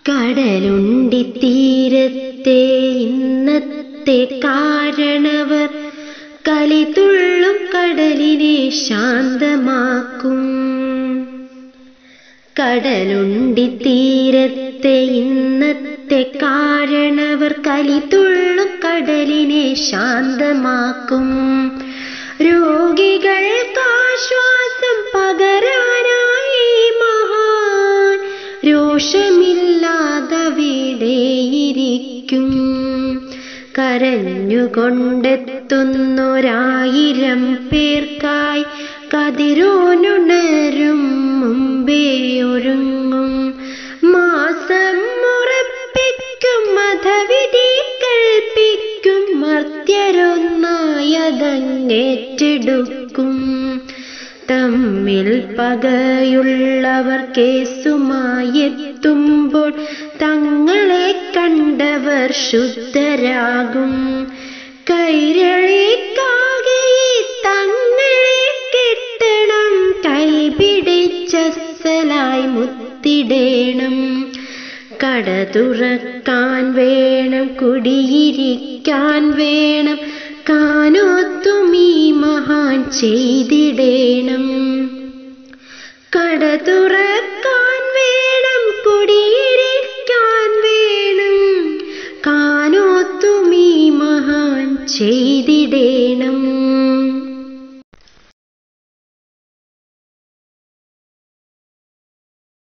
കടലുണ്ടി തീരത്തെ ഇന്നത്തെ കാരണവർ കലിതുള്ളും കടലിനെ ശാന്തമാക്കും. കടലുണ്ടി തീരത്തെ ഇന്നത്തെ കാരണവർ കലിതുള്ളും കടലിനെ ശാന്തമാക്കും. രോഗികൾക്കാശ്വാസം പകരാനായി മഹാൻ രോഷമില്ലാതവിടെയിരിക്കും. കരഞ്ഞുകൊണ്ടെത്തുന്നൊരായിരം പേർക്കായി കതിരോനുണരും മുമ്പേ ഒരുങ്ങും. മാസം ഉറപ്പിക്കും മതവിധി കൽപ്പിക്കും മർത്യരൊന്നായതങ്ങേറ്റെടുക്കും. തമ്മിൽ പകയുള്ളവർ കേസുമായെത്തുമ്പോൾ തങ്ങളെ കണ്ടവർ ശുദ്ധരാകും. കൈരളിക്കാകെ തങ്ങളെ കെട്ടണം, കൈപിടിച്ചലായി മുത്തിടേണം. കട തുറക്കാൻ വേണം, കുടിയിരിക്കാൻ വേണം, കാനോത്തും ഈ മഹാൻ ചെയ്തിടേണം. കട തുറക്കാൻ വേണം, കുടിയിരിക്കാൻ വേണം, കാനോത്തും ഈ മഹാൻ ചെയ്തി